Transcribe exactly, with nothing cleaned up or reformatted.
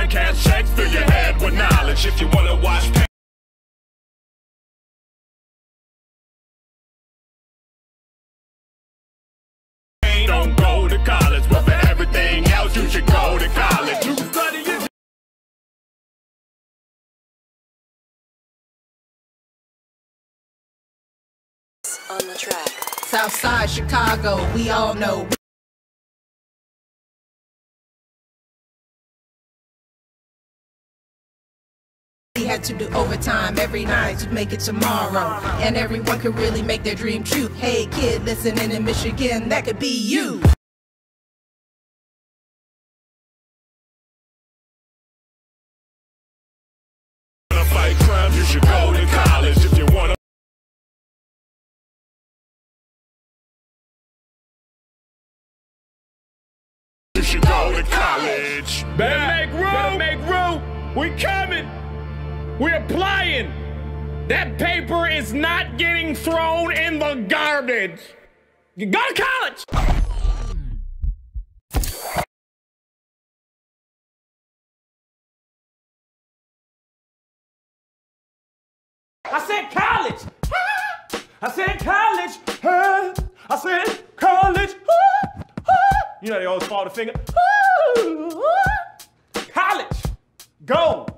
cash checks, fill your head with knowledge. If you wanna watch pain, don't go to college. But for everything else, you should go to college. You can study it. On the track. Southside Chicago, we all know. We had to do overtime every night to make it tomorrow, and everyone could really make their dream true. Hey kid, listening in Michigan, that could be you. To fight crime, you should go to college. If you wanna you should go to college. Better make room! Better make room! We coming! We're applying! That paper is not getting thrown in the garbage! You go to college! I said college! I said college! I said college! You know they always fall the finger. College! Go!